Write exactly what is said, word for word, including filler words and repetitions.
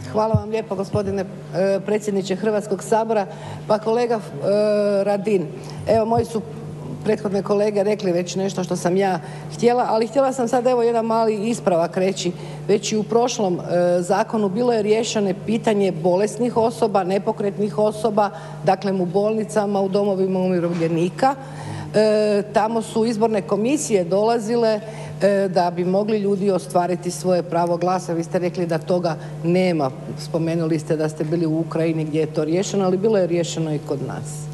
Hvala vam lijepo gospodine predsjedniče Hrvatskog sabora. Pa kolega Radin, evo moji su prethodne kolege rekli već nešto što sam ja htjela, ali htjela sam sad evo jedan mali ispravak reći. Već i u prošlom zakonu bilo je riješeno pitanje bolesnih osoba, nepokretnih osoba, dakle u bolnicama, u domovima umirovljenika. Tamo su izborne komisije dolazile da bi mogli ljudi ostvariti svoje pravo glasa. Vi ste rekli da toga nema. Spomenuli ste da ste bili u Ukrajini gdje je to riješeno, ali bilo je riješeno i kod nas.